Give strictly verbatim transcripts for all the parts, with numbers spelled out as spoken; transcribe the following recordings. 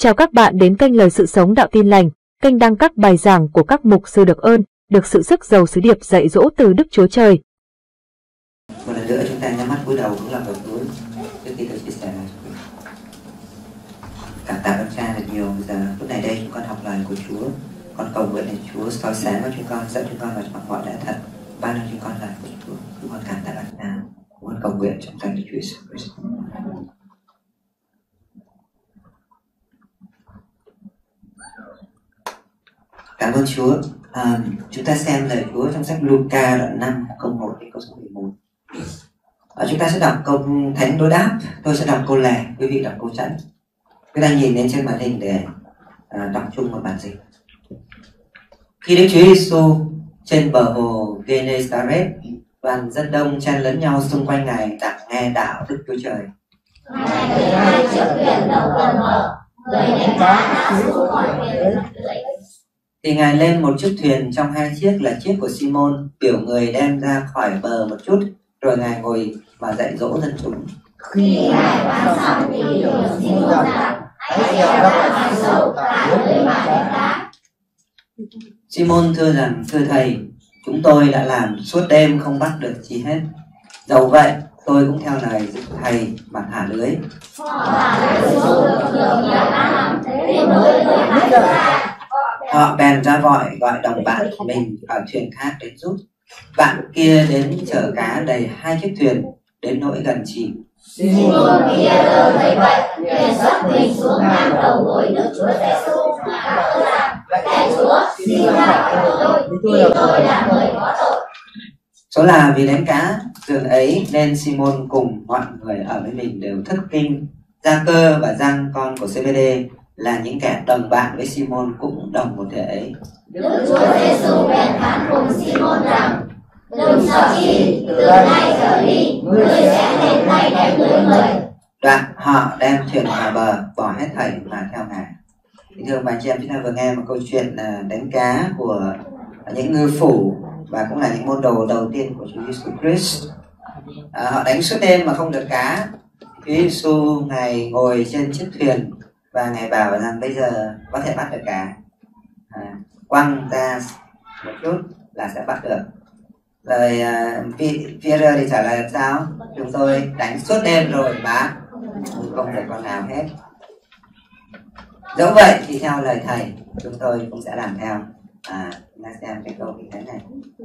Chào các bạn đến kênh Lời Sự Sống Đạo Tin Lành, kênh đăng các bài giảng của các mục sư được ơn, được sự sức giàu sứ điệp dạy dỗ từ Đức Chúa Trời. Một lần nữa chúng ta nhắm mắt cúi đầu cũng làm đầu Chúa trước khi tôi chia sẻ này. Cảm tạ ơn Cha được nhiều. Bây giờ lúc này đây chúng con học lời của Chúa, con cầu nguyện để Chúa soi sáng cho chúng con, dẫn chúng con vào trong mọi lẽ thật, ban cho chúng con lời của Chúa. Chúng con cảm tạ ơn Cha, chúng con cầu nguyện trong danh Đức Chúa Jesus Christ. Cảm ơn Chúa. À, chúng ta xem lời Chúa trong sách Luca đoạn năm câu một đến câu số mười một. À, chúng ta sẽ đọc câu thánh đối đáp, tôi sẽ đọc câu lẻ, quý vị đọc câu chẵn. Chúng ta nhìn lên trên màn hình để à, đọc chung một bản dịch. Khi Đức Chúa Giêsu trên bờ hồ Gennesaret, đoàn dân đông chen lấn nhau xung quanh Ngài đặng nghe đạo Đức Chúa Trời. Ngài mười hai chiếc thuyền đầu tuần mở, người đánh cá đã xuống khỏi thuyền Thì Ngài lên một chiếc thuyền trong hai chiếc là chiếc của Simon, biểu người đem ra khỏi bờ một chút, rồi Ngài ngồi mà dạy dỗ dân chúng. Khi Ngài bán xong thì điều Simon rằng hãy trèo ra ngoài sâu thả lưới mà đánh cá. Simon thưa rằng, thưa Thầy, chúng tôi đã làm suốt đêm không bắt được chi hết. Dẫu vậy, tôi cũng theo lời Thầy mà thả lưới. Họ thả lưới xuống được nhiều nhiều cá lắm, thế mới lưới hái ra. Họ bèn ra gọi gọi đồng bạn mình ở thuyền khác đến giúp. Bạn kia đến chở cá đầy hai chiếc thuyền, đến nỗi gần chìm. Simon Peter thấy vậy, liền xốc mình xuống ngang đầu gối Đức Chúa Giêsu mà cảm ơn rằng, Lạy Chúa, xin tha tội tôi, vì tôi là người có tội. Số là vì đánh cá thường ấy nên Simon cùng mọi người ở với mình đều thất kinh. Gia-cơ và Giăng con của Zê-bê-đê là những kẻ đồng bạn với Simon cũng đồng một thể ấy. Đức Chúa Giêsu bèn phán cùng Simon rằng, đừng sợ chi, từ nay trở đi, ngươi sẽ lên tay đánh lưới người. Đoạn họ đem thuyền vào bờ, bỏ hết thảy mà theo Ngài. Thưa bà chị em, chúng ta vừa nghe một câu chuyện là đánh cá của những ngư phủ và cũng là những môn đồ đầu tiên của Chúa Jesus Christ. À, họ đánh suốt đêm mà không được cá. Chúa Giêsu Ngài ngồi trên chiếc thuyền và Ngài bảo rằng bây giờ có thể bắt được cá. À, quăng ra một chút là sẽ bắt được. Rồi uh, Peter thì trả lời làm sao? Chúng tôi đánh suốt đêm rồi mà không được con nào hết. Dẫu vậy thì theo lời Thầy, chúng tôi cũng sẽ làm theo. À, chúng ta xem cái câu kinh thánh này.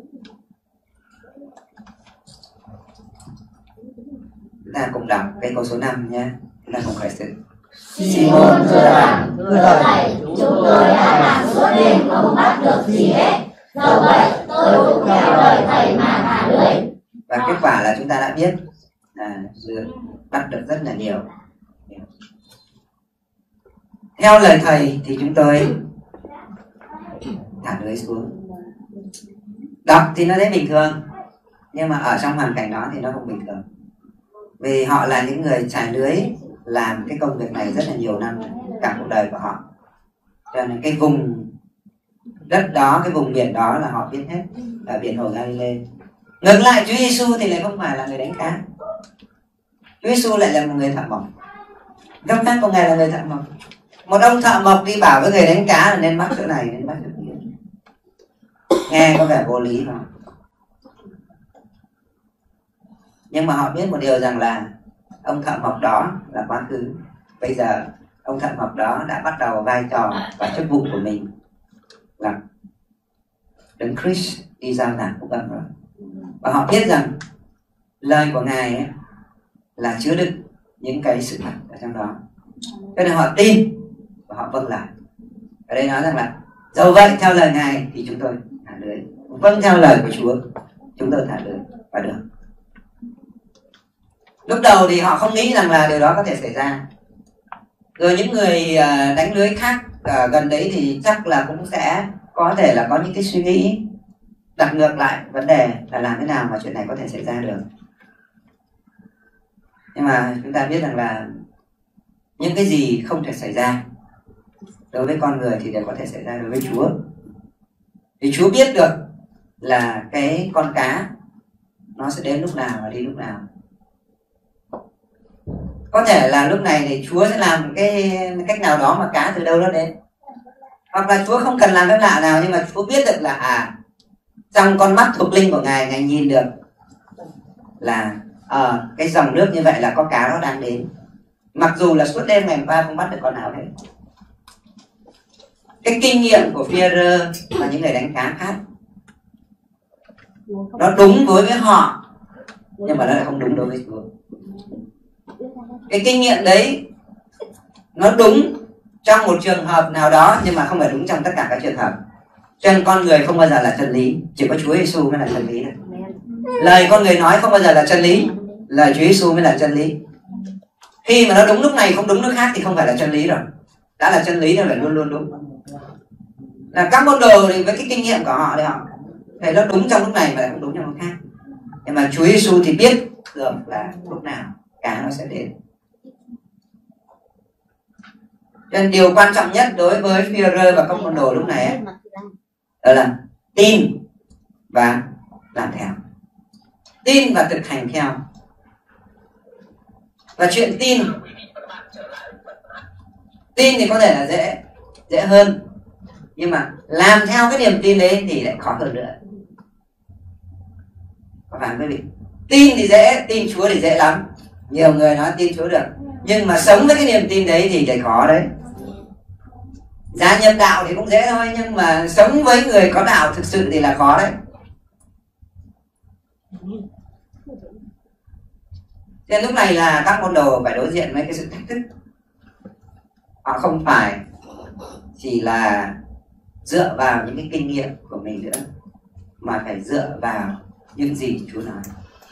Chúng ta cùng đọc cái câu số năm nhé. Chúng ta cùng khởi sự. Simon thưa rằng, thưa Thầy, chúng tôi đã làm suốt đêm không bắt được gì hết. Dẫu vậy, tôi cũng theo lời Thầy mà thả lưới. Và kết quả là chúng ta đã biết là bắt được rất là nhiều. Theo lời Thầy thì chúng tôi thả lưới xuống. Đọc thì nó thấy bình thường, nhưng mà ở trong hoàn cảnh đó thì nó không bình thường. Vì họ là những người trải lưới, làm cái công việc này rất là nhiều năm, cả cuộc đời của họ. Cho nên cái vùng đất đó, cái vùng biển đó là họ biết hết, là biển hồ Galilee. Ngược lại Chúa Giêsu thì lại không phải là người đánh cá. Chúa Giêsu lại là một người thợ mộc. Gấp khác của Ngài là người thợ mộc. Một ông thợ mộc đi bảo với người đánh cá là nên bắt chỗ này, nên bắt chỗ kia. Nghe có vẻ vô lý không? Nhưng mà họ biết một điều rằng là ông thợ mộc đó là quá khứ. Bây giờ ông thợ mộc đó đã bắt đầu vai trò và chức vụ của mình là Đấng Christ đi giao giảng phúc âm rồi. Và họ biết rằng lời của Ngài ấy là chứa đựng những cái sự thật ở trong đó. Cho nên họ tin và họ vâng lời. Ở đây nói rằng là dẫu vậy theo lời Ngài thì chúng tôi thả lưới. Vâng theo lời của Chúa chúng tôi thả lưới và được. Lúc đầu thì họ không nghĩ rằng là điều đó có thể xảy ra. Rồi những người đánh lưới khác ở gần đấy thì chắc là cũng sẽ có thể là có những cái suy nghĩ đặt ngược lại vấn đề là làm thế nào mà chuyện này có thể xảy ra được. Nhưng mà chúng ta biết rằng là những cái gì không thể xảy ra đối với con người thì đều có thể xảy ra đối với Chúa. Thì Chúa biết được là cái con cá nó sẽ đến lúc nào và đi lúc nào. có thể là lúc này thì Chúa sẽ làm cái cách nào đó mà cá từ đâu nó đến, hoặc là Chúa không cần làm phép lạ nào, nhưng mà Chúa biết được là à trong con mắt thuộc linh của Ngài, Ngài nhìn được là ở à, cái dòng nước như vậy là có cá nó đang đến, mặc dù là suốt đêm ngày qua không bắt được con nào hết. Cái kinh nghiệm của Phi-e-rơ và những người đánh cá khác nó đúng đối với họ, nhưng mà nó lại không đúng đối với Chúa. Cái kinh nghiệm đấy nó đúng trong một trường hợp nào đó, nhưng mà không phải đúng trong tất cả các trường hợp. Cho nên con người không bao giờ là chân lý, chỉ có Chúa Giêsu mới là chân lý. Lời con người nói không bao giờ là chân lý, lời Chúa Giêsu mới là chân lý. Khi mà nó đúng lúc này không đúng lúc khác thì không phải là chân lý rồi. Đã là chân lý thì phải luôn luôn đúng. Là các môn đồ thì với cái kinh nghiệm của họ thì họ thấy nó đúng trong lúc này mà lại không đúng trong lúc khác. Nhưng mà Chúa Giêsu thì biết được là lúc nào cá nó sẽ đến. Cho nên điều quan trọng nhất đối với Phi-e-rơ và các môn đồ lúc này ấy, đó là tin và làm theo, tin và thực hành theo. Và chuyện tin tin thì có thể là dễ dễ hơn, nhưng mà làm theo cái niềm tin đấy thì lại khó hơn nữa. Các bạn quý vị, tin thì dễ, tin Chúa thì dễ lắm, nhiều người nói tin Chúa được, nhưng mà sống với cái niềm tin đấy thì lại khó đấy. Gia nhập đạo thì cũng dễ thôi, nhưng mà sống với người có đạo thực sự thì là khó đấy. Nên lúc này là các môn đồ phải đối diện với cái sự thách thức. Họ không phải chỉ là dựa vào những cái kinh nghiệm của mình nữa, mà phải dựa vào những gì Chúa nói.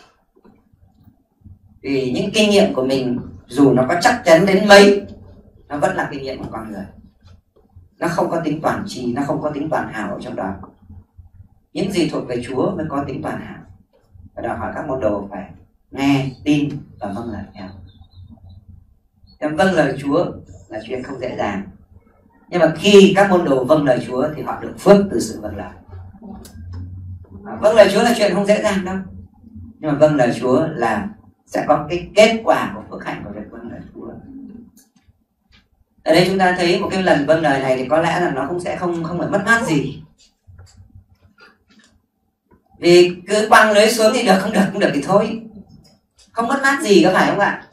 Vì những kinh nghiệm của mình dù nó có chắc chắn đến mấy, nó vẫn là kinh nghiệm của con người. Nó không có tính toàn tri, nó không có tính toàn hảo ở trong đó. Những gì thuộc về Chúa mới có tính toàn hảo. Và đòi hỏi các môn đồ phải nghe, tin và vâng lời theo. Nên vâng lời Chúa là chuyện không dễ dàng. Nhưng mà khi các môn đồ vâng lời Chúa thì họ được phước từ sự vâng lời. Vâng lời Chúa là chuyện không dễ dàng đâu, nhưng mà vâng lời Chúa là sẽ có cái kết quả của phước hạnh của việc vâng lời Chúa. Ở đây chúng ta thấy một cái lần vâng lời này thì có lẽ là nó cũng sẽ không không phải mất mát gì. Vì cứ quăng lưới xuống thì được, không được không được thì thôi, không mất mát gì, có phải không ạ?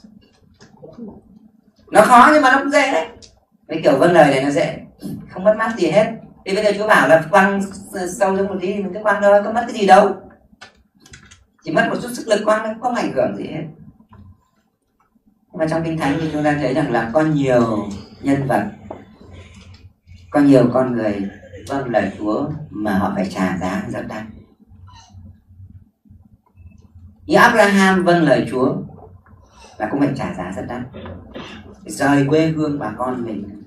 Nó khó nhưng mà nó cũng dễ đấy. Cái kiểu vâng lời này nó dễ, không mất mát gì hết. Thì bây giờ Chúa bảo là quăng sâu xuống một tí thì mình cứ quăng thôi, có mất cái gì đâu. Chỉ mất một chút sức lực quăng, nó không ảnh hưởng gì hết. Nhưng mà trong Kinh Thánh thì chúng ta thấy rằng là có nhiều nhân vật, có nhiều con người vâng lời Chúa mà họ phải trả giá rất đắt. Như Abraham vâng lời Chúa là cũng phải trả giá rất đắt, rời quê hương bà con mình,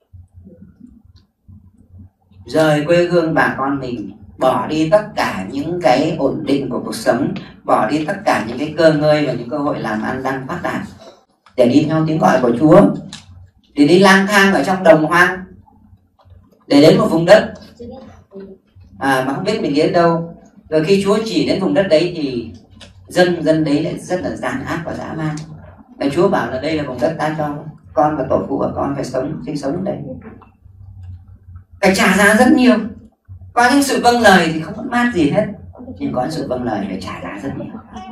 rời quê hương bà con mình, bỏ đi tất cả những cái ổn định của cuộc sống, bỏ đi tất cả những cái cơ ngơi và những cơ hội làm ăn đang phát đạt để đi theo tiếng gọi của Chúa, để đi lang thang ở trong đồng hoang, để đến một vùng đất à, mà không biết mình đến đâu. Rồi khi Chúa chỉ đến vùng đất đấy thì dân dân đấy lại rất là gian ác và dã man. Và Chúa bảo là đây là vùng đất ta cho con và tổ phụ của con phải sống, sinh sống ở đây, phải trả giá rất nhiều. Có những sự vâng lời thì không mất mát gì hết, nhưng có những sự vâng lời phải trả giá rất nhiều.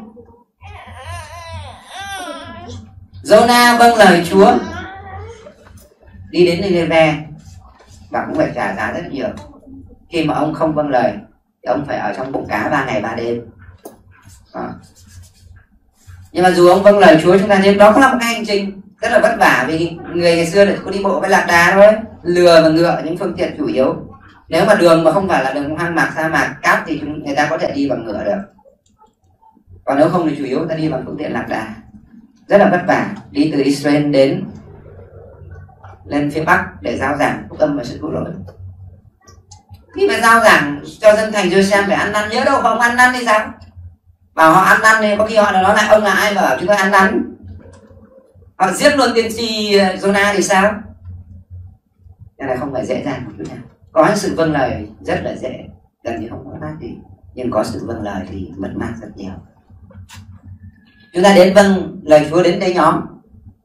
Jonah vâng lời Chúa đi đến Nineveh và cũng phải trả giá rất nhiều. Khi mà ông không vâng lời thì ông phải ở trong bụng cá ba ngày ba đêm. À. Nhưng mà dù ông vâng lời Chúa, chúng ta thấy đó cũng là một cái hành trình rất là vất vả, vì người ngày xưa thì có đi bộ với lạc đà thôi, lừa và ngựa những phương tiện chủ yếu. Nếu mà đường mà không phải là đường hoang mạc, sa mạc, cát thì chúng, người ta có thể đi bằng ngựa được. Còn nếu không thì chủ yếu người ta đi bằng phương tiện lạc đà, rất là vất vả, đi từ Israel đến lên phía Bắc để giao giảng phúc âm và sự cứu rỗi. Khi mà giao giảng cho dân thành Jerusalem phải ăn năn, nhớ đâu không ăn năn thì sao? Bảo họ ăn năn thì có khi họ nói lại ông là ai mà bảo chúng ta ăn năn. Họ giết luôn tiên tri Jonah thì sao? Nên là không phải dễ dàng một chút nào. Có những sự vâng lời rất là dễ, gần như không mất mát gì, nhưng có sự vâng lời thì mất mát rất nhiều. Chúng ta đến vâng lời Chúa đến đây nhóm,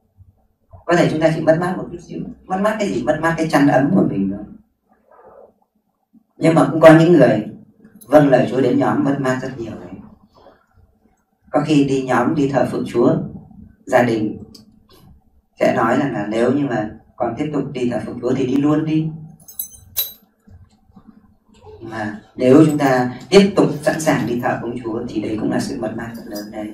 Có thể chúng ta chỉ mất mát một chút xíu. Mất mát cái gì? Mất mát cái chăn ấm của mình nữa. Nhưng mà cũng có những người vâng lời Chúa đến nhóm mất mát rất nhiều đấy. Có khi đi nhóm đi thờ phượng Chúa, gia đình sẽ nói rằng là nếu như mà còn tiếp tục đi thờ phượng Chúa thì đi luôn đi. Mà nếu chúng ta tiếp tục sẵn sàng đi thờ phượng Chúa thì đấy cũng là sự mất mát rất lớn đấy.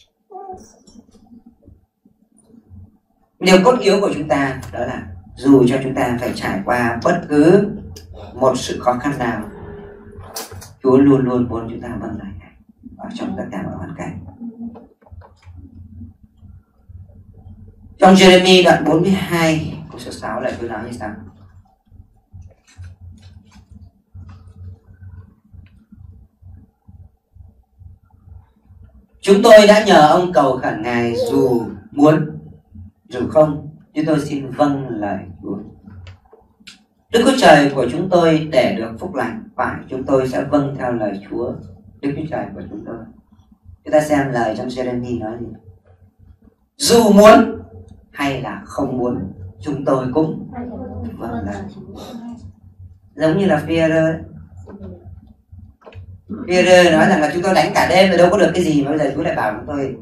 Điều cốt yếu của chúng ta đó là dù cho chúng ta phải trải qua bất cứ một sự khó khăn nào, Chúa luôn luôn muốn chúng ta vâng lời Ngài ở trong tất cả mọi hoàn cảnh. Trong Jeremy đoạn bốn mươi hai câu số sáu là Chúa nói như sau: chúng tôi đã nhờ ông cầu khẩn Ngài dù muốn dù không, chúng tôi xin vâng lời Chúa. Đức Chúa Trời của chúng tôi để được phúc lành, phải chúng tôi sẽ vâng theo lời Chúa Đức Chúa Trời của chúng tôi. Chúng ta xem lời trong Jeremy nói gì: dù muốn hay là không muốn, chúng tôi cũng vâng lời. Giống như là Führer. Führer nói rằng là chúng tôi đánh cả đêm rồi đâu có được cái gì, mà bây giờ Chúa lại bảo chúng tôi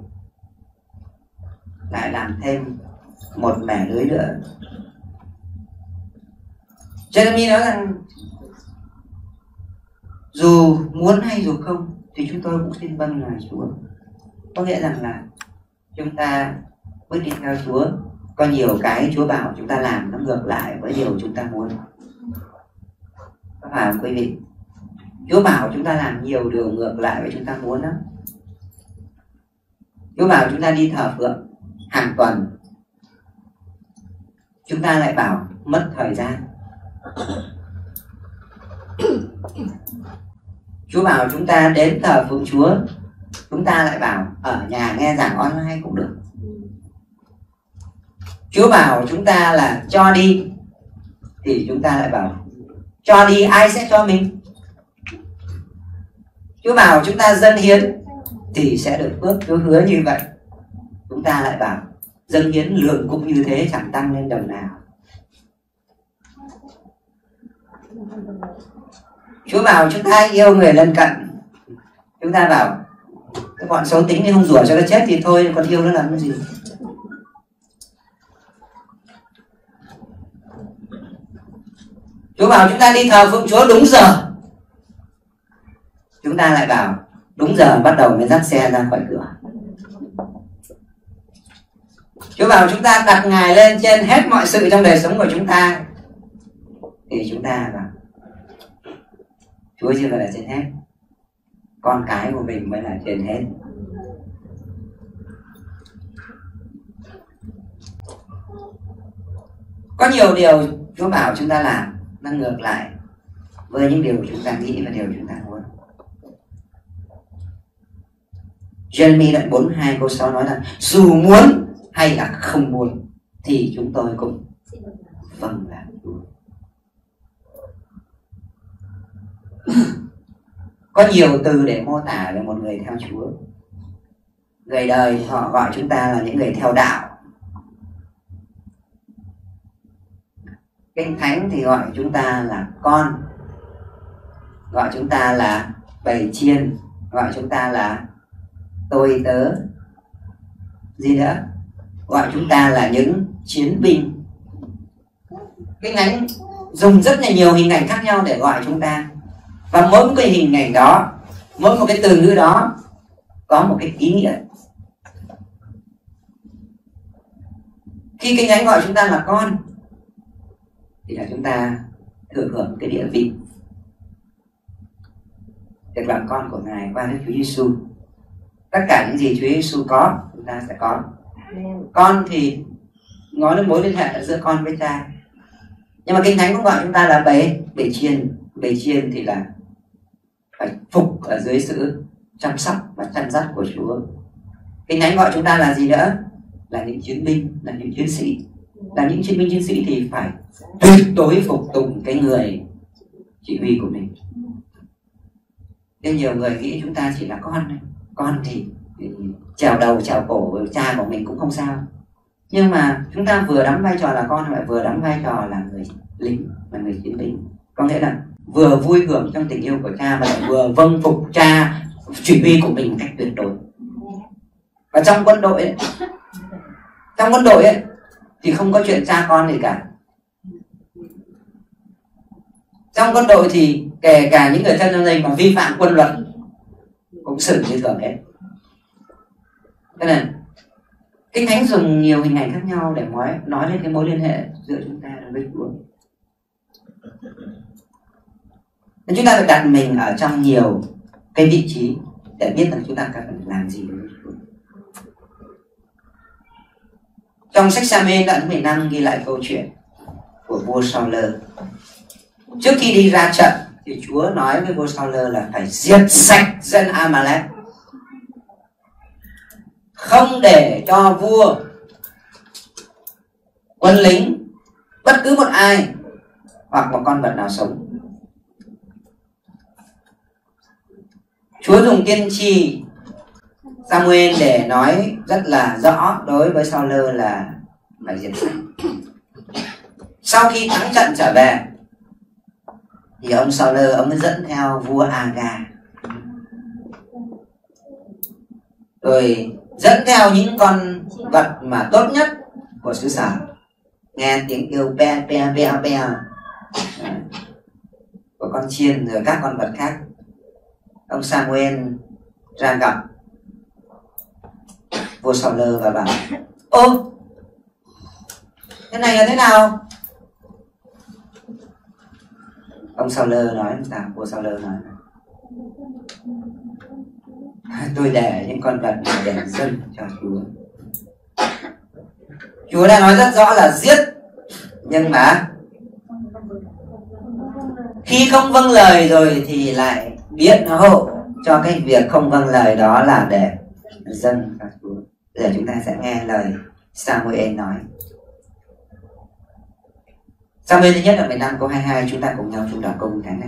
lại làm thêm một mẻ lưới nữa. Jeremy nói rằng dù muốn hay dù không thì chúng tôi cũng xin vâng lời Chúa. Có nghĩa rằng là chúng ta bước đi theo Chúa, có nhiều cái Chúa bảo chúng ta làm nó ngược lại với điều chúng ta muốn. Có phải không quý vị? Chúa bảo chúng ta làm nhiều điều ngược lại với chúng ta muốn đó. Chúa bảo chúng ta đi thờ phượng hàng tuần, chúng ta lại bảo mất thời gian. Chúa bảo chúng ta đến thờ phượng Chúa, chúng ta lại bảo ở nhà nghe giảng online cũng được. Chúa bảo chúng ta là cho đi thì chúng ta lại bảo cho đi ai sẽ cho mình. Chúa bảo chúng ta dâng hiến thì sẽ được phước, Chúa hứa như vậy. Chúng ta lại bảo dâng hiến lượng cũng như thế, chẳng tăng lên đồng nào. Chúa bảo chúng ta yêu người lân cận, chúng ta bảo cái bọn xấu tính thì không rủa cho nó chết thì thôi, còn yêu nó làm cái gì. Chúa bảo chúng ta đi thờ phượng Chúa đúng giờ, chúng ta lại bảo đúng giờ bắt đầu mới dắt xe ra khỏi cửa. Chúa bảo chúng ta đặt Ngài lên trên hết mọi sự trong đời sống của chúng ta thì chúng ta bảo Chúa chưa phải là trên hết, con cái của mình mới là trên hết. Có nhiều điều Chúa bảo chúng ta làm nó ngược lại với những điều chúng ta nghĩ và điều chúng ta muốn. Jeremy đoạn bốn mươi hai câu sáu nói là dù muốn hay là không muốn thì chúng tôi cũng vâng làm Chúa. Có nhiều từ để mô tả về một người theo Chúa. Người đời họ gọi chúng ta là những người theo đạo. Kinh Thánh thì gọi chúng ta là con, gọi chúng ta là bầy chiên, gọi chúng ta là tôi tớ. Gì nữa? Gọi chúng ta là những chiến binh. Kinh Thánh dùng rất là nhiều hình ảnh khác nhau để gọi chúng ta. Và mỗi một cái hình ảnh đó, mỗi một cái từ ngữ đó có một cái ý nghĩa. Khi Kinh Thánh gọi chúng ta là con thì là chúng ta thừa hưởng cái địa vị được làm con của Ngài qua Đức Chúa Giêsu. Tất cả những gì Chúa Giêsu có chúng ta sẽ có. Con thì nói đến mối liên hệ giữa con với Cha. Nhưng mà Kinh Thánh cũng gọi chúng ta là bầy bầy chiên. Bầy chiên thì là phải phục ở dưới sự chăm sóc và chăn dắt của Chúa. Kinh Thánh gọi chúng ta là gì nữa? Là những chiến binh, là những chiến sĩ. Là những chiến binh chiến sĩ thì phải tuyệt đối phục tùng cái người chỉ huy của mình. Nên nhiều người nghĩ chúng ta chỉ là con. Con thì, thì trèo đầu trèo cổ cha của mình cũng không sao. Nhưng mà chúng ta vừa đóng vai trò là con lại vừa đóng vai trò là người lính, là người chiến binh. Có nghĩa là vừa vui hưởng trong tình yêu của cha mà lại vừa vâng phục cha chỉ huy của mình một cách tuyệt đối. Và trong quân đội ấy, trong quân đội ấy, thì không có chuyện cha con gì cả. Trong quân đội thì kể cả những người thân trong gia đình mà vi phạm quân luật cũng xử như thường hết. Cho nên Kinh Thánh dùng nhiều hình ảnh khác nhau để nói, nói lên cái mối liên hệ giữa chúng ta với Chúa. Nên chúng ta phải đặt mình ở trong nhiều cái vị trí để biết rằng chúng ta cần làm gì với Chúa. Trong sách Sa-muel đoạn thứ mười lăm ghi lại câu chuyện của vua Sa-ul. Trước khi đi ra trận thì Chúa nói với vua Sa-ul là phải diệt sạch dân A-ma-lek, không để cho vua, quân lính, bất cứ một ai hoặc một con vật nào sống. Chúa dùng tiên tri Sa-muel để nói rất là rõ đối với Sa-ul là phải diệt sạch. Sau khi thắng trận trở về thì ông Sa-ul ông mới dẫn theo vua Aga, rồi dẫn theo những con vật mà tốt nhất của xứ sở, nghe tiếng kêu pe pe pe pe của con chiên rồi các con vật khác. Ông Sa-muel ra gặp vua Sa-ul và bảo: ô, cái này là thế nào? Ông Sa-ul nói sao? Vua Sa-ul nói: tôi để những con vật này để dâng cho Chúa. Chúa đã nói rất rõ là giết, nhưng mà khi không vâng lời rồi thì lại biện hộ cho cái việc không vâng lời đó là để dâng cho Chúa. Bây giờ chúng ta sẽ nghe lời Sa-muel nói. Sa-muel thứ nhất là mười lăm câu hai mươi hai, chúng ta cùng nhau chúng đọc câu như thế này.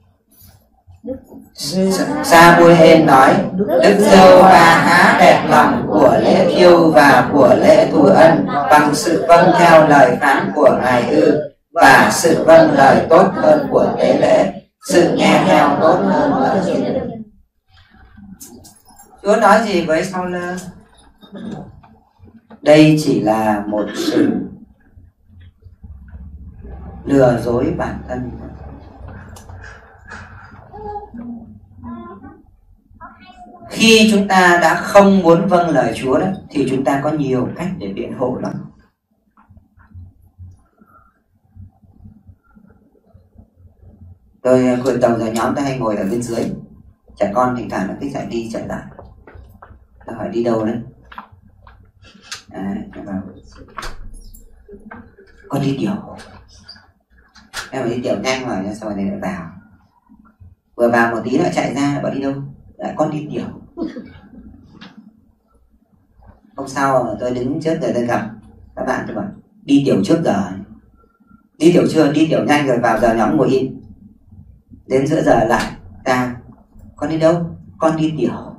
Sa-muel nói: Đức Giê-hô-va há đẹp lòng của lễ thiêu và của lễ thú ân bằng sự vâng theo lời phán của Ngài ư, và sự vâng lời tốt hơn của tế lễ, sự nghe theo tốt hơn của chiến đức. Chúa nói gì với Sa-ul? Đây chỉ là một sự lừa dối bản thân. Khi chúng ta đã không muốn vâng lời Chúa đó, thì chúng ta có nhiều cách để biện hộ lắm. Tôi cuối tuần rồi nhóm ta hay ngồi ở bên dưới, trẻ con thỉnh thoảng nó thích chạy đi chạy lại. Tôi hỏi đi đâu đấy? À, bảo con đi tiểu. Em đi tiểu nhanh rồi, sau này lại vào. Vừa vào một tí lại chạy ra, bảo đi đâu? Lại con đi tiểu. Hôm sau tôi đứng trước rồi tôi gặp các bạn, tôi bảo đi tiểu trước giờ. Đi tiểu chưa? Đi tiểu nhanh rồi vào giờ nhóm ngồi im. Đến giữa giờ lại ta: con đi đâu? Con đi tiểu.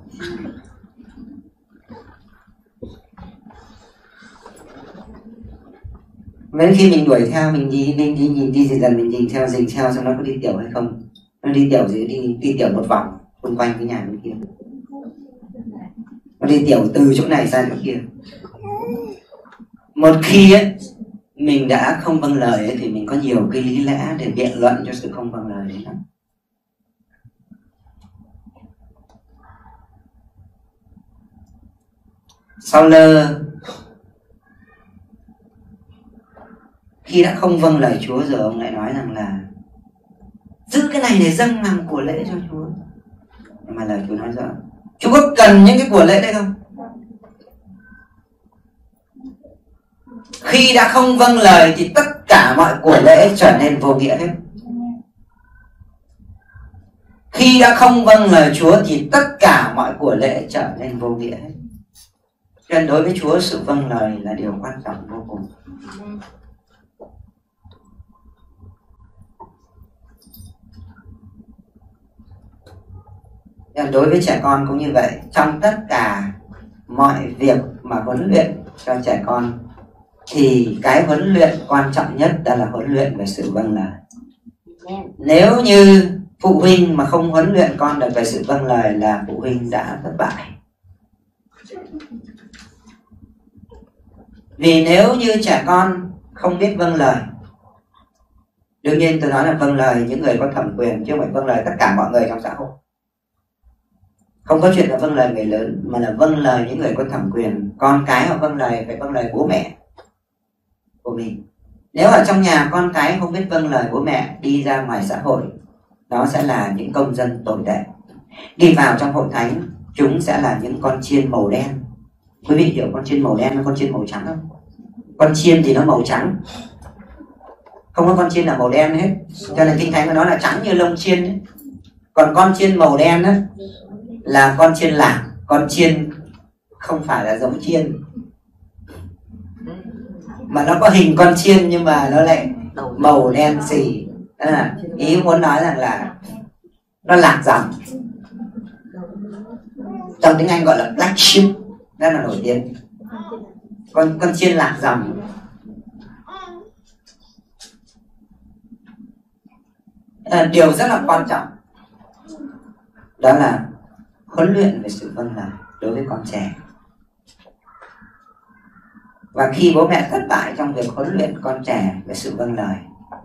Đến khi mình đuổi theo, mình đi đi đi nhìn đi, đi dần mình nhìn theo dình theo xem nó có đi tiểu hay không. Nó đi tiểu gì? Đi đi tiểu một vòng xung quanh cái nhà bên kia. Nó đi tiểu từ chỗ này sang chỗ kia. Một khi ấy, mình đã không vâng lời ấy, thì mình có nhiều cái lý lẽ để biện luận cho sự không vâng lời đấy lắm. Sa-ul khi đã không vâng lời Chúa rồi, ông lại nói rằng là giữ cái này để dâng làm của lễ cho Chúa. Nhưng mà lời Chúa nói rõ: Chúa có cần những cái của lễ đấy không? Khi đã không vâng lời thì tất cả mọi của lễ trở nên vô nghĩa hết. Khi đã không vâng lời Chúa thì tất cả mọi của lễ trở nên vô nghĩa hết. Cho nên đối với Chúa, sự vâng lời là điều quan trọng vô cùng. Đối với trẻ con cũng như vậy. Trong tất cả mọi việc mà huấn luyện cho trẻ con thì cái huấn luyện quan trọng nhất đó là huấn luyện về sự vâng lời. Nếu như phụ huynh mà không huấn luyện con được về sự vâng lời là phụ huynh đã thất bại. Vì nếu như trẻ con không biết vâng lời, đương nhiên tôi nói là vâng lời những người có thẩm quyền chứ không phải vâng lời tất cả mọi người trong xã hội. Không có chuyện là vâng lời người lớn, mà là vâng lời những người có thẩm quyền. Con cái họ vâng lời phải vâng lời bố mẹ của mình. Nếu ở trong nhà con cái không biết vâng lời bố mẹ, đi ra ngoài xã hội nó sẽ là những công dân tồi tệ. Đi vào trong hội thánh chúng sẽ là những con chiên màu đen. Quý vị hiểu con chiên màu đen với con chiên màu trắng không? Con chiên thì nó màu trắng, không có con chiên là màu đen hết, cho nên Kinh Thánh của nó là trắng như lông chiên ấy. Còn con chiên màu đen ấy, là con chiên lạc. Con chiên không phải là giống chiên, mà nó có hình con chiên nhưng mà nó lại màu đen xì. À, ý muốn nói rằng là nó lạc dòng. Trong tiếng Anh gọi là black sheep, rất là nổi tiếng. Con con chiên lạc dòng. À, điều rất là quan trọng đó là huấn luyện về sự vâng lời đối với con trẻ. Và khi bố mẹ thất bại trong việc huấn luyện con trẻ về sự vâng lời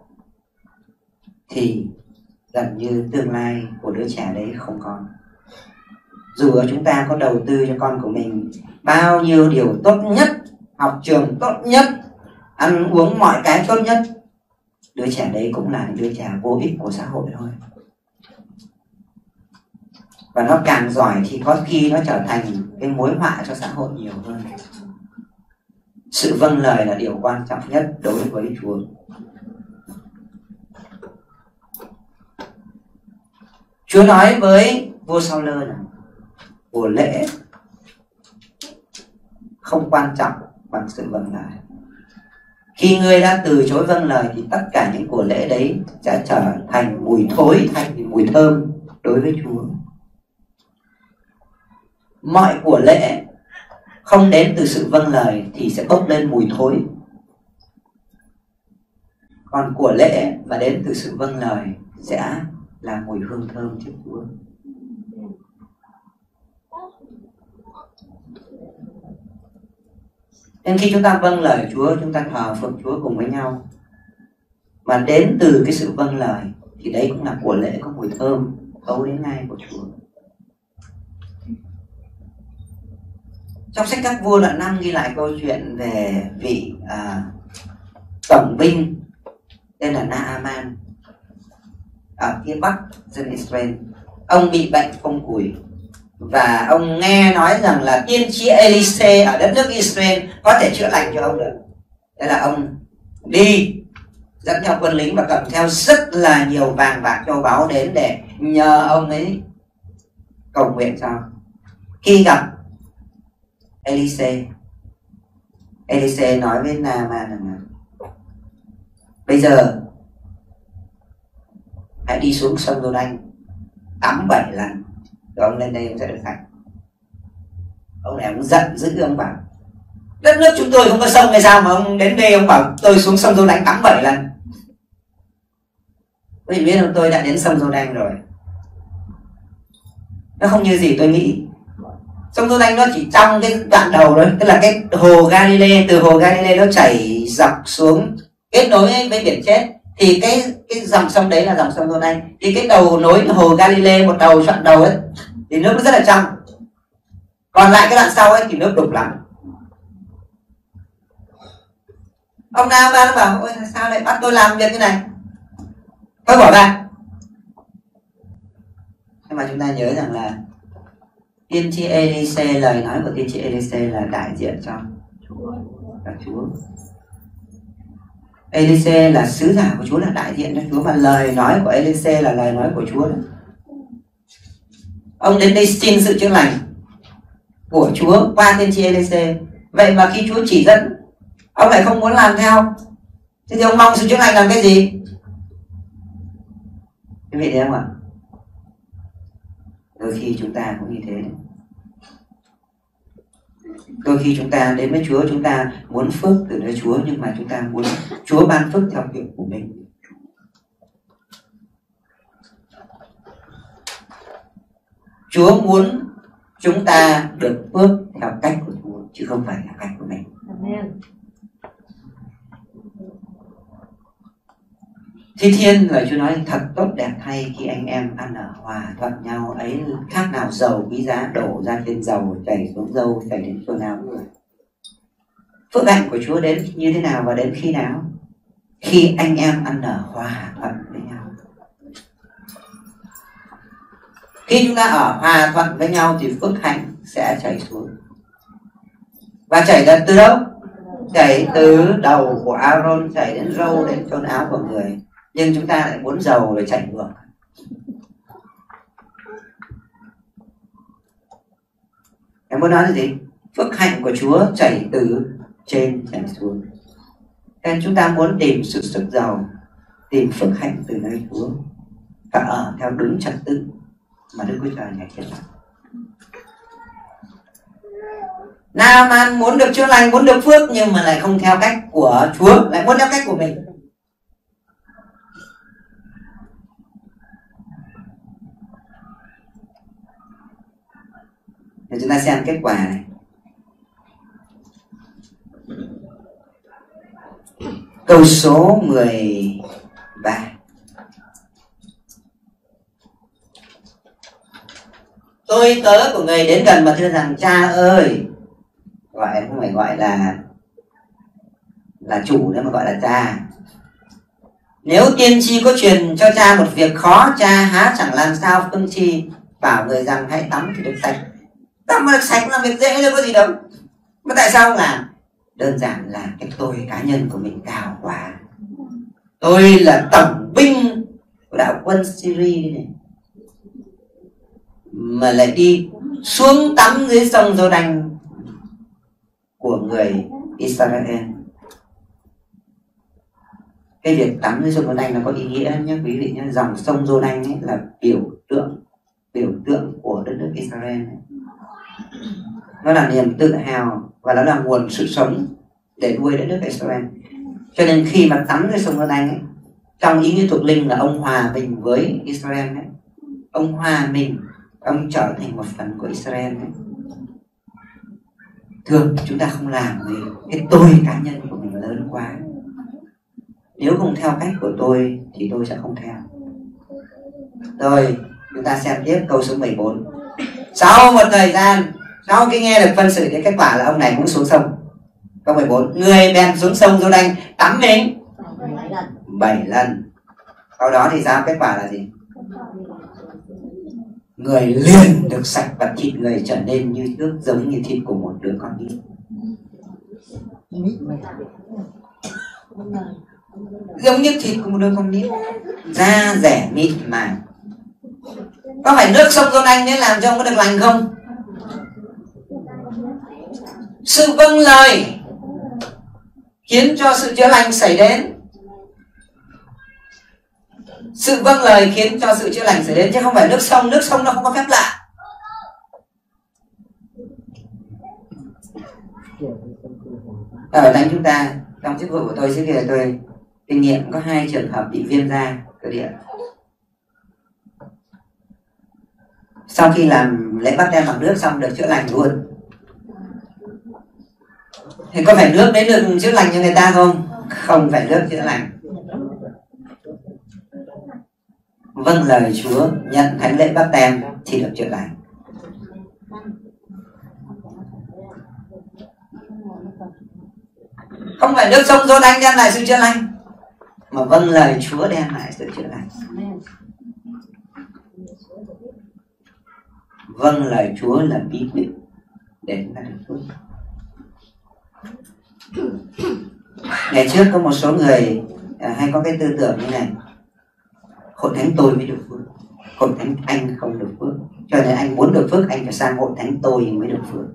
thì gần như tương lai của đứa trẻ đấy không có. Dù chúng ta có đầu tư cho con của mình bao nhiêu điều tốt nhất, học trường tốt nhất, ăn uống mọi cái tốt nhất, đứa trẻ đấy cũng là đứa trẻ vô ích của xã hội thôi. Và nó càng giỏi thì có khi nó trở thành cái mối họa cho xã hội nhiều hơn. Sự vâng lời là điều quan trọng nhất đối với Chúa. Chúa nói với vua Saul là của lễ không quan trọng bằng sự vâng lời. Khi ngươi đã từ chối vâng lời thì tất cả những của lễ đấy sẽ trở thành mùi thối, thành mùi thơm đối với Chúa. Mọi của lễ không đến từ sự vâng lời thì sẽ bốc lên mùi thối. Còn của lễ mà đến từ sự vâng lời sẽ là mùi hương thơm trước Chúa. Nên khi chúng ta vâng lời Chúa, chúng ta thờ phượng Chúa cùng với nhau, mà đến từ cái sự vâng lời thì đấy cũng là của lễ có mùi thơm thấu đến ngay của Chúa. Trong sách Các Vua đoạn năm ghi lại câu chuyện về vị à, tổng binh tên là Naaman ở phía bắc dân Israel. Ông bị bệnh phong cùi và ông nghe nói rằng là tiên tri Elise ở đất nước Israel có thể chữa lành cho ông được. Thế là ông đi dẫn theo quân lính và cầm theo rất là nhiều vàng bạc châu báu đến để nhờ ông ấy cầu nguyện cho. Khi gặp Elise, Elise nói với Naaman rằng là bây giờ hãy đi xuống sông Giô-đanh tắm bảy lần rồi ông lên đây ông sẽ được hạnh. Ông này ông giận dữ, ông bảo đất nước chúng tôi không có sông hay sao mà ông đến đây ông bảo tôi xuống sông Giô-đanh tắm bảy lần. Quý vị biết không, tôi đã đến sông Giô-đanh rồi, nó không như gì tôi nghĩ. Sông Giô-đanh nó chỉ trong cái đoạn đầu thôi, tức là cái hồ Galilee, từ hồ Galilee nó chảy dọc xuống kết nối với biển chết, thì cái cái dòng sông đấy là dòng sông Giô-đanh. Thì cái đầu nối hồ Galilee, một đầu chọn đầu ấy thì nước nó rất là trong, còn lại cái đoạn sau ấy thì nước đục lắm. Ông Naaman bảo ôi sao lại bắt tôi làm việc như này, tôi bỏ ra. Nhưng mà chúng ta nhớ rằng là tiên tri Elise, lời nói của tiên tri Elise là đại diện cho Chúa, là Chúa. Elise là sứ giả của Chúa, là đại diện cho Chúa, mà lời nói của Elise là lời nói của Chúa đó. Ông đến đây xin sự chữa lành của Chúa qua tiên tri Elise. Vậy mà khi Chúa chỉ dẫn, ông lại không muốn làm theo. Thế thì ông mong sự chữa lành làm cái gì? Quý vị thấy không ạ? Đôi khi chúng ta cũng như thế. Đôi khi chúng ta đến với Chúa, chúng ta muốn phước từ nơi Chúa, nhưng mà chúng ta muốn Chúa ban phước theo kiểu của mình. Chúa muốn chúng ta được phước theo cách của Chúa, chứ không phải là cách của mình. Amen. Thi Thiên lời Chúa nói thật tốt đẹp thay khi anh em ăn ở hòa thuận nhau, ấy khác nào dầu quý giá đổ ra trên dầu, chảy xuống dâu, chảy đến chỗ nào người. Phước hạnh của Chúa đến như thế nào và đến khi nào? Khi anh em ăn ở hòa thuận với nhau. Khi chúng ta ở hòa thuận với nhau thì phước hạnh sẽ chảy xuống. Và chảy ra từ đâu? Chảy từ đầu của Aaron, chảy đến râu, đến chốn áo của người. Nhưng chúng ta lại muốn dầu rồi chảy ngược. Em muốn nói là gì? Phước hạnh của Chúa chảy từ trên chảy xuống. Nên chúng ta muốn tìm sự sức giàu, tìm phước hạnh từ nơi Chúa, và ở theo đúng trật tự mà Đức Chúa Trời này thiết lập. Naaman muốn được chữa lành, muốn được phước, nhưng mà lại không theo cách của Chúa, lại muốn theo cách của mình. Để chúng ta xem kết quả này. Câu số mười ba. Tôi tớ của người đến gần và thưa rằng: cha ơi, gọi không phải gọi là là chủ nữa mà gọi là cha. Nếu tiên tri có truyền cho cha một việc khó, cha há chẳng làm sao phương chi bảo người rằng hãy tắm thì được sạch. Tắm mà được sạch là việc dễ đâu có gì đâu. Mà tại sao không làm? Đơn giản là cái tôi cá nhân của mình cao quá. Tôi là tổng binh của đạo quân Syria này, mà lại đi xuống tắm dưới sông Giô-đanh của người Israel. Cái việc tắm dưới sông Giô-đanh nó có ý nghĩa nhé quý vị nhé. Dòng sông Giô-đanh ấy là biểu tượng biểu tượng của đất nước Israel ấy. Nó là niềm tự hào và nó là nguồn sự sống để nuôi đất nước Israel. Cho nên khi mà tắm dưới sông Giô-đanh ấy, trong ý nghĩa thuộc linh là ông hòa mình với Israel ấy. Ông hòa mình, ông trở thành một phần của Israel ấy. Thường chúng ta không làm vì cái tôi cá nhân của mình lớn quá. Nếu không theo cách của tôi thì tôi sẽ không theo. Rồi chúng ta xem tiếp câu số mười bốn. Sau một thời gian, sau khi nghe được phân xử thì kết quả là ông này cũng xuống sông. Câu mười bốn. Người bèn xuống sông Giô-đanh tắm mình bảy lần. Sau đó thì sao? Kết quả là gì? Người liền được sạch và thịt người trở nên như trước, giống như thịt của một đứa con nít. Giống như thịt của một đứa con nít, da rẻ mịn màng. Có phải nước sông Giô-đanh nên làm cho ông có được lành không? Sự vâng lời khiến cho sự chữa lành xảy đến. Sự vâng lời khiến cho sự chữa lành xảy đến, chứ không phải nước sông. Nước sông nó không có phép lạ. Ở đây chúng ta, trong chức vụ của tôi trước kia tôi kinh nghiệm có hai trường hợp bị viêm da cơ địa. Sau khi làm lễ báp tem bằng nước xong được chữa lành luôn. Thì có phải nước đấy được chữa lành cho người ta không? Không phải nước chữa lành. Vâng lời Chúa, nhận thánh lễ báp tem thì được chữa lành. Không phải nước sông Giô-đanh đem lại sự chữa lành, mà vâng lời Chúa đem lại sự chữa lành. Vâng lời Chúa là bí quyết để chúng ta được phước. Ngày trước có một số người à, hay có cái tư tưởng như này: hội thánh tôi mới được phước, hội thánh anh không được phước, cho nên anh muốn được phước anh phải sang hội thánh tôi mới được phước.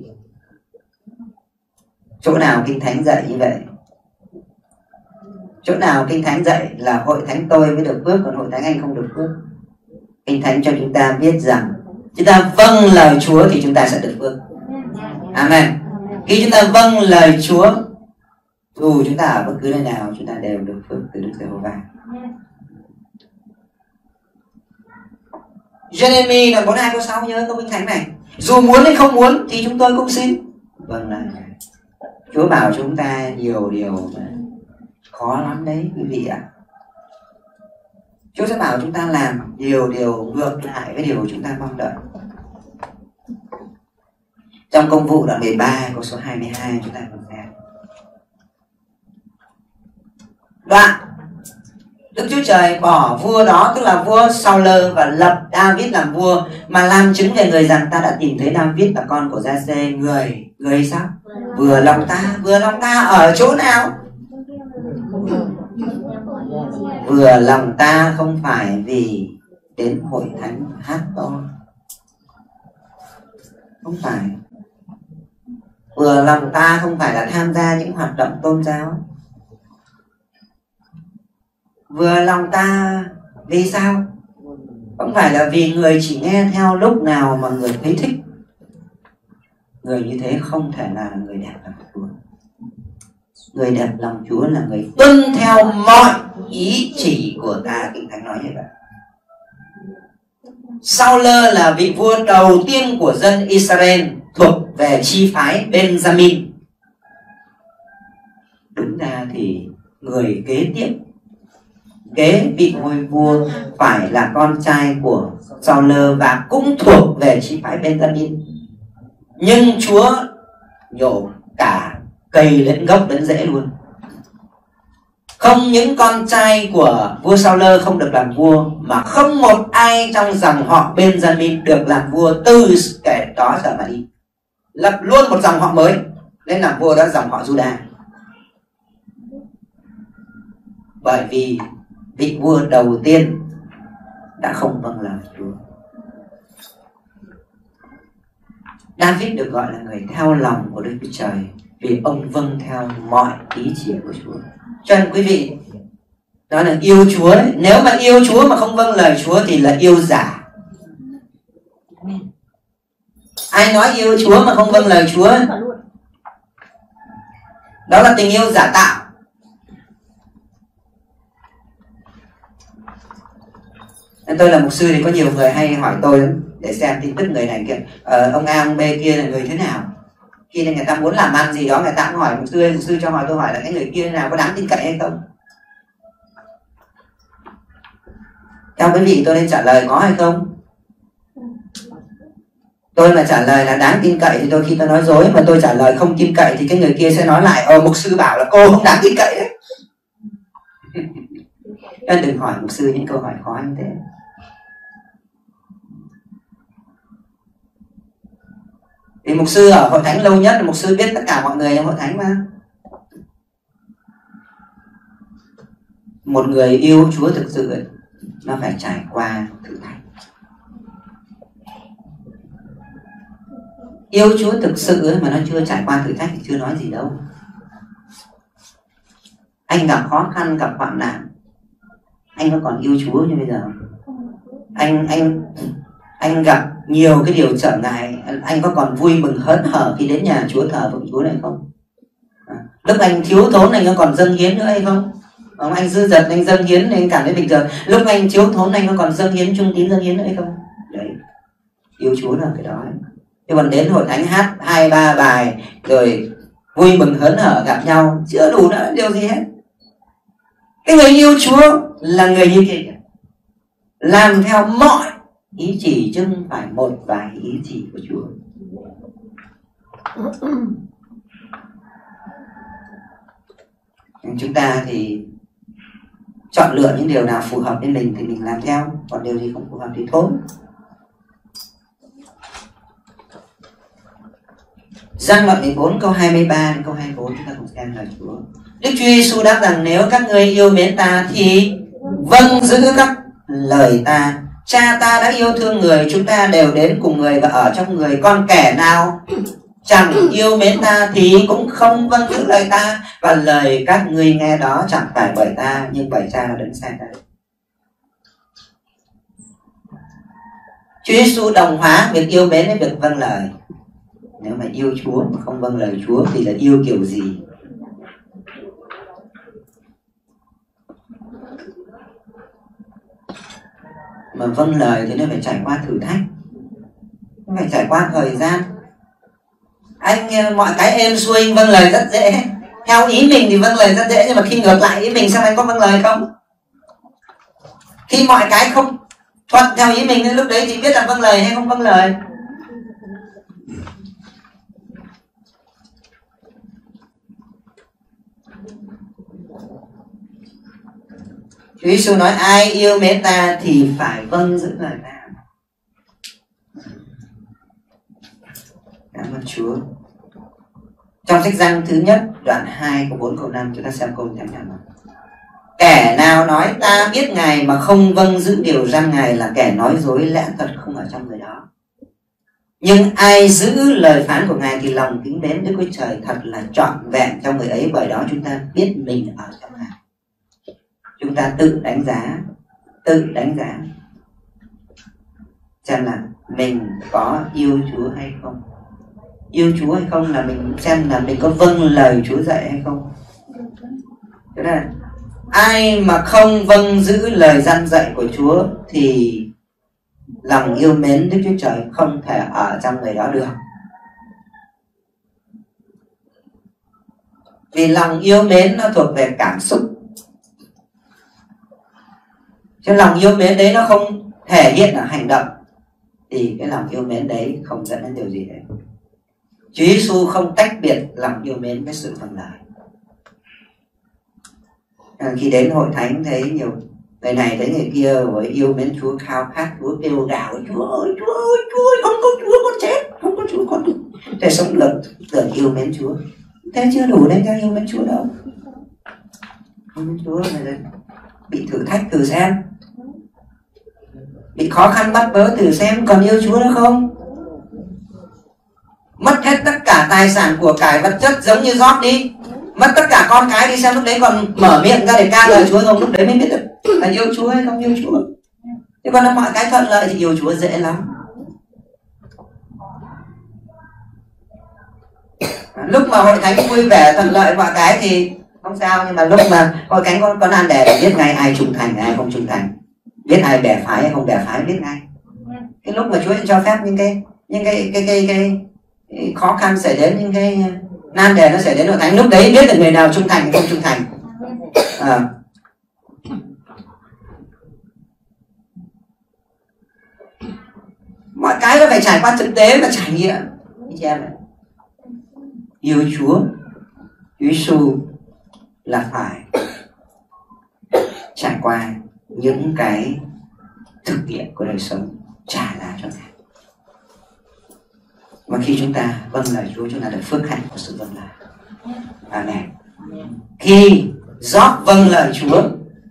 Chỗ nào kinh thánh dạy như vậy? Chỗ nào kinh thánh dạy là hội thánh tôi mới được phước, còn hội thánh anh không được phước? Kinh thánh cho chúng ta biết rằng chúng ta vâng lời Chúa thì chúng ta sẽ được phước. Amen. Khi chúng ta vâng lời Chúa, dù chúng ta ở bất cứ nơi nào, chúng ta đều được phước từ Đức Giê-hô-va. Jeremy đoạn bốn mươi hai câu sáu nhớ câu Kinh Thánh này. Dù muốn hay không muốn thì chúng tôi cũng xin. Vâng là Chúa bảo chúng ta nhiều điều mà khó lắm đấy quý vị ạ. Chúa sẽ bảo chúng ta làm nhiều điều ngược lại với điều chúng ta mong đợi. Trong Công vụ đoạn mười ba câu số hai mươi hai chúng ta cùng xem. Đoạn Đức Chúa Trời bỏ vua đó, tức là vua Saul, và lập David làm vua, mà làm chứng về người rằng ta đã tìm thấy David là con của Gia-sê, người người sao? Vừa lòng ta. Vừa lòng ta ở chỗ nào? Vừa lòng ta không phải vì đến hội thánh hát to, không phải. Vừa lòng ta không phải là tham gia những hoạt động tôn giáo. Vừa lòng ta vì sao? Không phải là vì người chỉ nghe theo lúc nào mà người thấy thích. Người như thế không thể là người đẹp lòng Chúa. Người đẹp lòng Chúa là người tuân theo mọi ý chỉ của ta. Kinh Thánh nói như vậy. Saul là vị vua đầu tiên của dân Israel, thuộc về chi phái Benjamin. Đúng ra thì người kế tiếp kế vị ngôi vua phải là con trai của Saul và cũng thuộc về chi phái Benjamin. Nhưng Chúa nhổ cả cây lẫn gốc lẫn rễ luôn. Không những con trai của vua Saul không được làm vua, mà không một ai trong dòng họ Benjamin được làm vua từ kẻ đó trở mà đi. Lập luôn một dòng họ mới lên làm vua, đó dòng họ Judah. Bởi vì vị vua đầu tiên đã không vâng lời Chúa. David được gọi là người theo lòng của Đức Chúa Trời vì ông vâng theo mọi ý chỉ của Chúa. Cho nên quý vị, đó là yêu Chúa ấy. Nếu mà yêu Chúa mà không vâng lời Chúa thì là yêu giả. Ai nói yêu Chúa mà không vâng lời Chúa, đó là tình yêu giả tạo. Tôi là mục sư thì có nhiều người hay hỏi tôi để xem tin tức người này kia, ờ, ông A ông B kia là người thế nào. Khi nên người ta muốn làm ăn gì đó, người ta cũng hỏi mục sư, mục sư cho hỏi tôi hỏi là cái người kia thế nào, có đáng tin cậy hay không. Theo quý vị tôi nên trả lời có hay không? Tôi mà trả lời là đáng tin cậy thì đôi khi tôi nói dối, mà tôi trả lời không tin cậy thì cái người kia sẽ nói lại, ờ mục sư bảo là cô không đáng tin cậy đấy. Nên đừng hỏi mục sư những câu hỏi khó như thế. Vì mục sư ở hội thánh lâu nhất, mục sư biết tất cả mọi người trong hội thánh mà. Một người yêu Chúa thực sự ấy, nó phải trải qua thử thách. Yêu Chúa thực sự ấy, mà nó chưa trải qua thử thách thì chưa nói gì đâu. Anh gặp khó khăn, gặp hoạn nạn, anh có còn yêu Chúa như bây giờ? Anh anh anh gặp nhiều cái điều trở ngại, anh có còn vui mừng hớn hở khi đến nhà Chúa thờ phượng Chúa này không? À, lúc anh thiếu thốn anh có còn dâng hiến nữa hay không? Ông anh dư dật anh dâng hiến anh cảm thấy bình thường. Lúc anh thiếu thốn anh có còn dâng hiến, trung tín dâng hiến nữa hay không? Đấy, yêu Chúa là cái đó. Thế còn đến hội thánh hát hai ba bài rồi vui mừng hớn hở gặp nhau chưa đủ nữa điều gì hết. Cái người yêu Chúa là người như vậy, làm theo mọi ý chỉ chứ không phải một vài ý chỉ của Chúa. Chúng ta thì chọn lựa những điều nào phù hợp với mình thì mình làm theo, còn điều gì không phù hợp thì thôi. Giăng đoạn mười bốn câu hai mươi ba đến câu hai mươi bốn chúng ta cùng xem lời Chúa. Đức Chúa Giêsu đáp rằng nếu các ngươi yêu mến ta thì vâng giữ các lời ta. Cha ta đã yêu thương người, chúng ta đều đến cùng người và ở trong người. Còn kẻ nào chẳng yêu mến ta thì cũng không vâng giữ lời ta, và lời các ngươi nghe đó chẳng phải bởi ta nhưng bởi Cha đã đấng sai ta. Chúa Giêsu đồng hóa việc yêu mến với việc vâng lời. Nếu mà yêu Chúa mà không vâng lời Chúa thì là yêu kiểu gì? Mà vâng lời thì nó phải trải qua thử thách, nó phải trải qua thời gian. Anh mọi cái êm xuôi anh vâng lời rất dễ, theo ý mình thì vâng lời rất dễ, nhưng mà khi ngược lại ý mình xem anh có vâng lời không? Khi mọi cái không thuận theo ý mình lúc đấy thì biết là vâng lời hay không vâng lời. Chúa Giêsu nói ai yêu mến ta thì phải vâng giữ lời ta. Cảm ơn Chúa. Trong sách Giăng thứ nhất đoạn hai câu bốn câu năm, chúng ta xem câu tiếp theo. Kẻ nào nói ta biết Ngài mà không vâng giữ điều răn Ngài là kẻ nói dối, lẽ thật không ở trong người đó. Nhưng ai giữ lời phán của Ngài thì lòng kính mến Đức Chúa Trời thật là trọn vẹn trong người ấy, bởi đó chúng ta biết mình ở trong Ngài. Chúng ta tự đánh giá, tự đánh giá xem là mình có yêu Chúa hay không. Yêu Chúa hay không là mình xem là mình có vâng lời Chúa dạy hay không. Thế là ai mà không vâng giữ lời răn dạy của Chúa thì lòng yêu mến Đức Chúa Trời không thể ở trong người đó được. Vì lòng yêu mến nó thuộc về cảm xúc, chứ lòng yêu mến đấy nó không thể hiện ở hành động thì cái lòng yêu mến đấy không dẫn đến điều gì đấy. Chúa Giêsu không tách biệt lòng yêu mến với sự vâng lời. Khi đến hội thánh thấy nhiều người này thấy người kia với yêu mến Chúa, khao khát Chúa, kêu gào Chúa ơi, Chúa ơi, Chúa ơi, không có Chúa con chết, không có Chúa con để sống được, tưởng yêu mến Chúa. Thế chưa đủ đấy, ra yêu mến Chúa đâu. Yêu mến Chúa này bị thử thách thử xem, bị khó khăn bắt bớ thử xem còn yêu Chúa nữa không. Mất hết tất cả tài sản của cải vật chất giống như Gióp đi, mất tất cả con cái đi xem lúc đấy còn mở miệng ra để ca lời Chúa không, lúc đấy mới biết được là yêu Chúa hay không yêu Chúa. Thế còn là mọi cái thuận lợi thì yêu Chúa dễ lắm. Lúc mà hội thánh vui vẻ thuận lợi mọi cái thì không sao, nhưng mà lúc mà hội thánh có, có nan đề để biết ngay ai trung thành ai không trung thành, biết ai bè phái hay không bè phái biết ngay. Cái lúc mà Chúa cho phép những cái những cái cái cái, cái, cái khó khăn xảy đến, những cái nan đề nó xảy đến hội thánh, lúc đấy biết được người nào trung thành hay không trung thành. À. Mọi cái nó phải trải qua thực tế và trải nghiệm. Chị em này, yêu Chúa, Chúa Giêsu là phải trải qua những cái thực nghiệm của đời sống trả lại cho Ngài. Mà khi chúng ta vâng lời Chúa, chúng ta được phước hạnh của sự vâng lời. Amen. Khi Gióp vâng lời Chúa,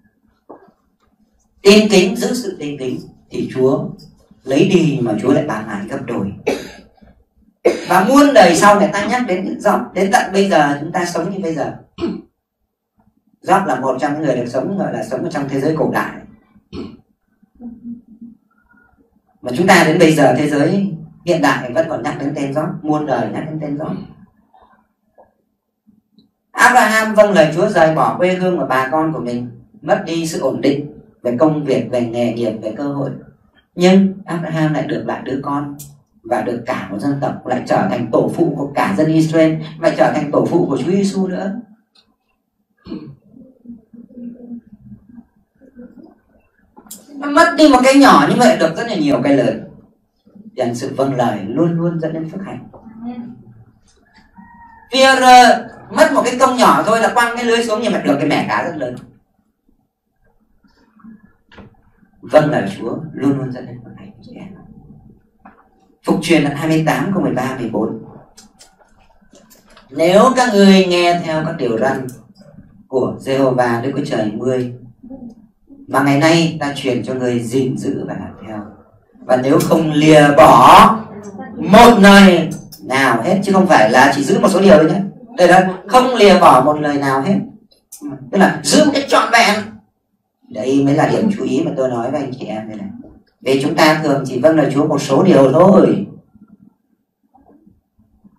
tin kính, giữ sự tin kính, thì Chúa lấy đi mà Chúa lại ban lại gấp đôi. Và muôn đời sau người ta nhắc đến Gióp, đến tận bây giờ chúng ta sống như bây giờ. Gióp là một trong những người được sống gọi là sống ở trong thế giới cổ đại. Mà chúng ta đến bây giờ thế giới hiện đại vẫn còn nhắc đến tên Gióp, muôn đời nhắc đến tên Gióp. Abraham vâng lời Chúa rời bỏ quê hương và bà con của mình, mất đi sự ổn định về công việc, về nghề nghiệp, về cơ hội. Nhưng Abraham lại được lại đứa con và được cả một dân tộc, lại trở thành tổ phụ của cả dân Israel, lại trở thành tổ phụ của Chúa Giêsu nữa. Nó mất đi một cái nhỏ như vậy được rất là nhiều cái lớn. Dần sự vâng lời luôn luôn dẫn đến phước hạnh. Pierre mất một cái công nhỏ thôi là quăng cái lưới xuống nhưng mà được cái mẻ cá rất lớn. Vâng lời Chúa luôn luôn dẫn đến phước hạnh. Phục truyền đoạn hai mươi tám câu mười ba mười bốn. Nếu các ngươi nghe theo các điều răn của Giê-hô-va Đức Chúa Trời ngươi mà ngày nay ta truyền cho ngươi gìn giữ và làm theo, và nếu không lìa bỏ một lời nào hết, chứ không phải là chỉ giữ một số điều thôi nhé, đây là không lìa bỏ một lời nào hết, tức là giữ một cái trọn vẹn. Đây mới là điểm chú ý mà tôi nói với anh chị em đây này. Vì chúng ta thường chỉ vâng lời Chúa một số điều thôi.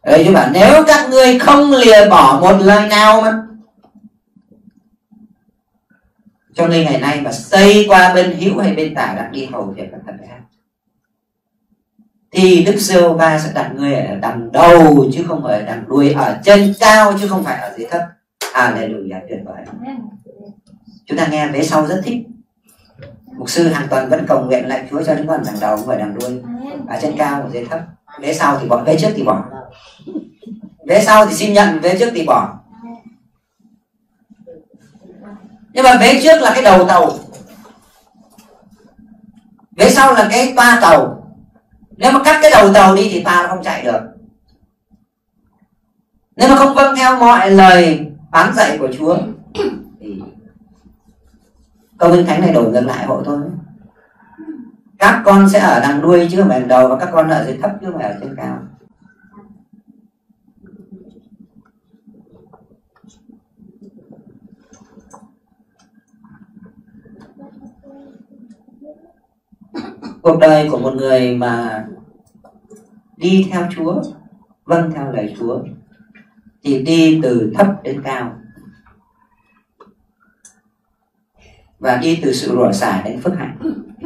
Đấy, Chúa bảo nếu các ngươi không lìa bỏ một lời nào mà cho ngươi ngày nay mà xây qua bên hữu hay bên tả đặt đi hầu việc các thần khác, thì Đức Giê-hô-va sẽ đặt ngươi ở đằng đầu chứ không phải ở đằng đuôi, ở trên cao chứ không phải ở dưới thấp. Alleluia, tuyệt vời. Chúng ta nghe vế sau rất thích. Mục sư hàng tuần vẫn cầu nguyện lại Chúa cho chúng con đằng đầu không phải đằng đuôi, ở trên cao ở dưới thấp. Vế sau thì bỏ, vế trước thì bỏ. Vế sau thì xin nhận, vế trước thì bỏ. Nhưng mà vế trước là cái đầu tàu, vế sau là cái toa tàu. Nếu mà cắt cái đầu tàu đi thì toa nó không chạy được. Nếu mà không vâng theo mọi lời phán dạy của Chúa thì câu Kinh Thánh này đổi ngược lại hộ tôi. Các con sẽ ở đằng đuôi chứ không phải đằng đầu, và các con ở dưới thấp chứ không phải ở trên cao. Cuộc đời của một người mà đi theo Chúa, vâng theo lời Chúa, thì đi từ thấp đến cao, và đi từ sự rủa xả đến phước hạnh.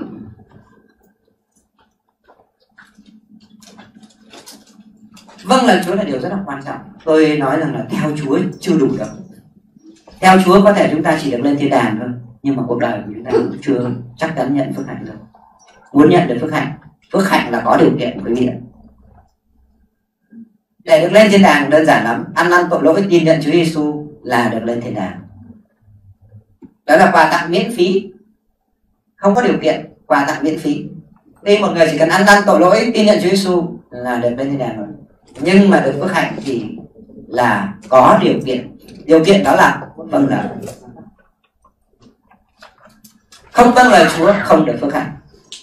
Vâng lời Chúa là điều rất là quan trọng. Tôi nói rằng là theo Chúa chưa đủ đâu. Theo Chúa có thể chúng ta chỉ được lên thiên đàng thôi, nhưng mà cuộc đời của chúng ta cũng chưa chắc chắn nhận phước hạnh đâu. Muốn nhận được phước hạnh, phước hạnh là có điều kiện của quý vị. Để được lên thiên đàng đơn giản lắm, ăn năn tội lỗi, tin nhận Chúa Giêsu là được lên thiên đàng. Đó là quà tặng miễn phí, không có điều kiện, quà tặng miễn phí. Đây một người chỉ cần ăn năn tội lỗi, tin nhận Chúa Giêsu là được lên thiên đàng rồi. Nhưng mà được phước hạnh thì là có điều kiện. Điều kiện đó là vâng lời. Không vâng lời Chúa không được phước hạnh.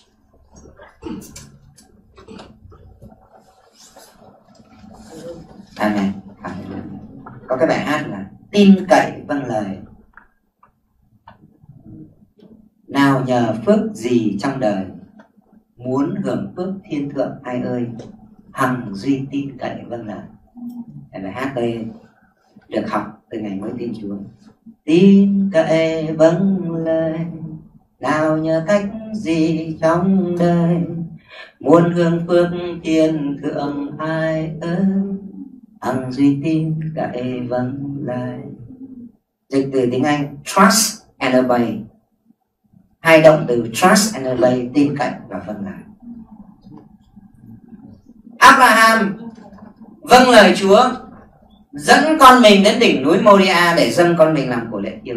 Amen. Có cái bài hát là tin cậy vâng lời, nào nhờ phước gì trong đời, muốn hưởng phước thiên thượng ai ơi, hằng duy tin cậy vâng lời. Bài hát tôi được học từ ngày mới tin Chúa. Tin cậy vâng lời, nào nhờ cách gì trong đời, muốn hưởng phước thiên thượng ai ơi, hằng duy tin cậy vâng lời. Dịch từ tiếng Anh trust and obey. Hai động từ trust and obey, tin cậy và vâng lời. Abraham vâng lời Chúa, dẫn con mình đến đỉnh núi Moria để dâng con mình làm của lễ thiêu,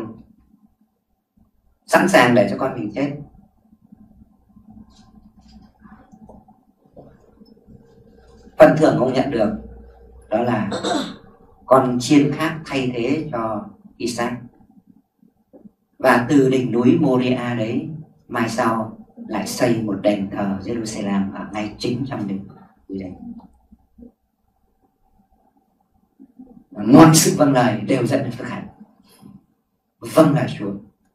sẵn sàng để cho con mình chết. Phần thưởng ông nhận được đó là con chiên khác thay thế cho Isaac. Và từ đỉnh núi Moria đấy, mai sau lại xây một đền thờ Jerusalem ở ngay chính trong đỉnh núi đấy. Mọi sự vâng lời đều dẫn đến phước hạnh. Vâng lời Chúa.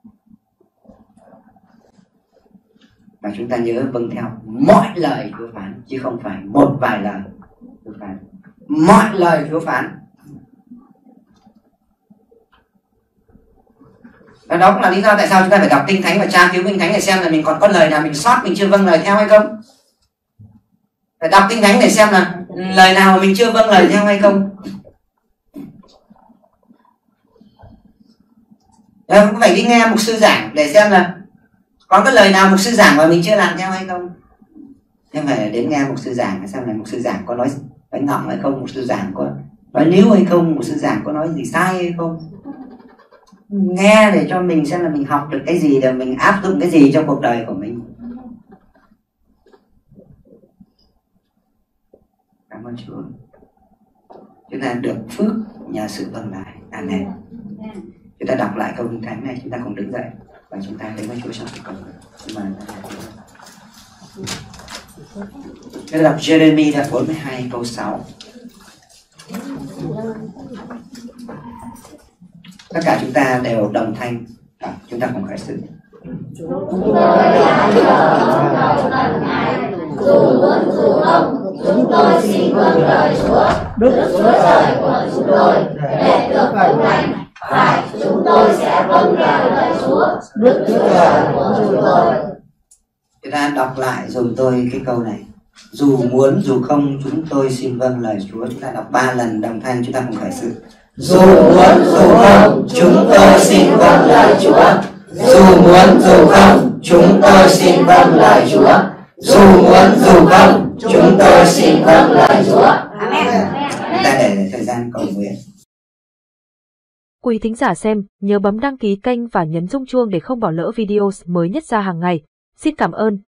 Và chúng ta nhớ vâng theo mọi lời Chúa phán, chứ không phải một vài lời Chúa phán. Mọi lời Chúa phán. Và đó cũng là lý do tại sao chúng ta phải đọc Kinh Thánh và tra cứu Kinh Thánh để xem là mình còn có lời nào mình sót, mình chưa vâng lời theo hay không. Phải đọc Kinh Thánh để xem là lời nào mình chưa vâng lời theo hay không. Rồi cũng phải đi nghe mục sư giảng để xem là có cái lời nào mục sư giảng mà mình chưa làm theo hay không. Nhưng phải đến nghe mục sư giảng xem là mục sư giảng có nói bánh ngọng hay không, mục sư giảng có nói níu hay không, mục sư giảng có nói gì sai hay không. Nghe để cho mình xem là mình học được cái gì, để mình áp dụng cái gì cho cuộc đời của mình. Cảm ơn Chúa. Chúng ta được phước nhờ sự vâng lời. Amen. Chúng ta đọc lại câu Kinh Thánh này, chúng ta cùng đứng dậy và chúng ta đến với Chúa trong cầu nguyện. Mà chúng ta đọc Jeremy đoạn bốn mươi hai câu sáu. Tất cả chúng ta đều đồng thanh đọc, chúng ta cùng khởi sự. Chúng tôi đã nhờ trong đầu lần Ngài, dù luôn dù không, chúng tôi xin vâng lời Chúa, Đức Chúa Trời của chúng tôi, để được phúc lành. Phải, chúng tôi sẽ vâng theo lời Chúa, Đức Chúa Trời của chúng tôi. Chúng ta đọc lại dùm tôi cái câu này. Dù muốn dù không, chúng tôi xin vâng lời Chúa. Chúng ta đọc ba lần đồng thanh, chúng ta cùng khởi sự. Dù muốn dù không, chúng tôi xin vâng lời Chúa. Dù muốn dù không, chúng tôi xin vâng lời Chúa. Dù muốn dù không, chúng tôi xin vâng lời Chúa. Amen. Chúng ta để thời gian cầu nguyện. Quý thính giả xem, nhớ bấm đăng ký kênh và nhấn rung chuông để không bỏ lỡ video mới nhất ra hàng ngày. Xin cảm ơn.